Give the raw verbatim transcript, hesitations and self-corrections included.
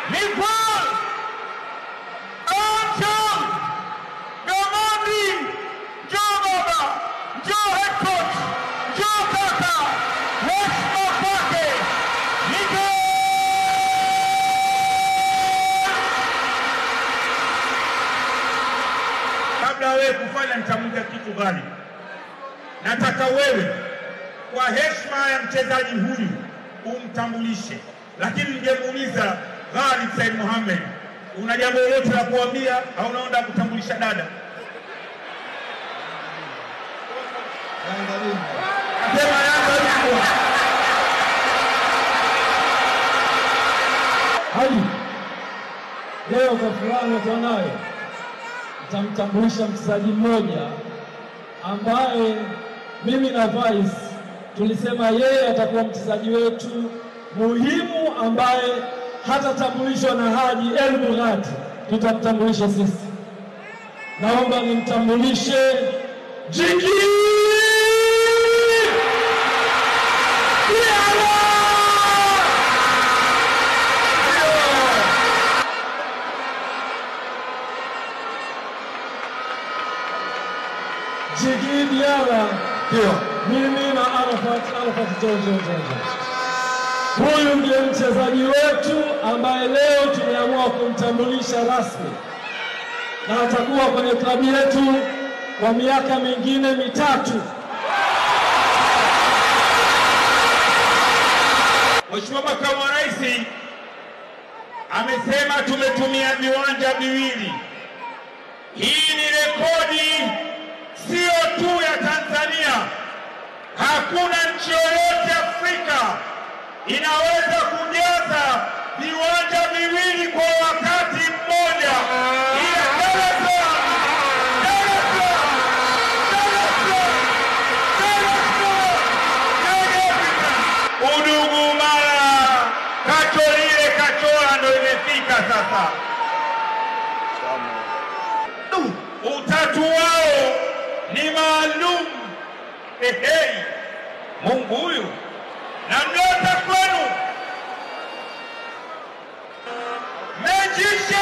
Nicole Ancham Gamandi Joe Baba Joe Head Coach Joe Kaka Heshima kwake Nicole. Kabla wewe kufanya nitamuja kitu gani, nataka wewe kwa heshima ya mchezaji huyu umtambulishe, lakini ningemuuliza Ghalib Said Mohamed, una jambo lolote la kuambia au unaenda kutambulisha dada? Nasema Yanga yuko. Hadi leo kwa fulani tunayo nitamtambulisha mchezaji mmoja ambaye mimi na Vice tulisema yeye atakuwa mchezaji wetu muhimu ambaye hatatambulishwa na Haji El Bughati, tutamtambulisha sisi. Naomba nimtambulishe Jiki Diarra. Jiki Diarra, ndio mimi na Arafat Arafat Jojo Jojo. Huyu ndiye mchezaji wetu ambaye leo tumeamua kumtambulisha rasmi, na atakuwa kwenye klabu yetu kwa miaka mingine mitatu. Mheshimiwa Makamu wa Rais amesema tumetumia viwanja viwili. Hii ni rekodi sio tu ya Tanzania. Hakuna nchi yoyote Afrika inaweza kujaza viwanja viwili kwa wakati mmoja. Ila Dar es Salaam, Dar es Salaam, Dar es Salaam, Dar es Salaam, Young Africans. Udugu Mara, Kacholile Kachola ndo imefika sasa. Utatu wao ni maalum. Ehei, Mungu huyu namleta kwenu. Magician